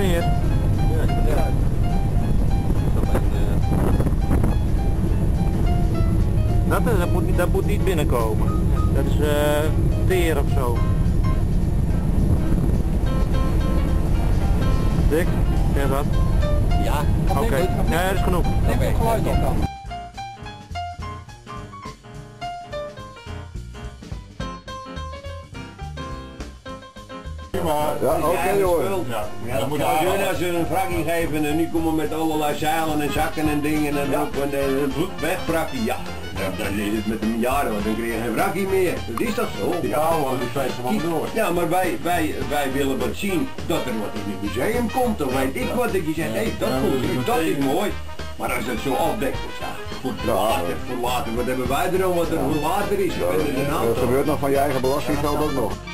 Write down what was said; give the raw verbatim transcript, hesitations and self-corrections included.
meer. Ja, ja. Dat, dat, moet, niet- dat moet niet binnenkomen. Dat is uh, teer of zo. Dick, zeg wat? Ja. Oké, okay. Ja, dat is genoeg. Neem het geluid op dan. Ja, oké okay, hoor. Ja, ja, dan moet je als ze een vraggie geven en nu komen met allerlei zeilen en zakken en dingen en roep en een voet weg vraggie, ja. Dan is het met een jaar, want dan krijg je geen vraggie meer. Dat is dat zo? Ja, want die feest gewoon door. Ja, maar wij, wij, wij willen wat zien dat er wat in het museum komt, dan weet ik wat dat je zegt, hé, hey, dat komt, dat is mooi. Maar als het zo afdekt, ja, voor later, voor later, wat hebben wij er dan, wat er voor later is? Dat gebeurt nog van je eigen belastinggeld ook nog.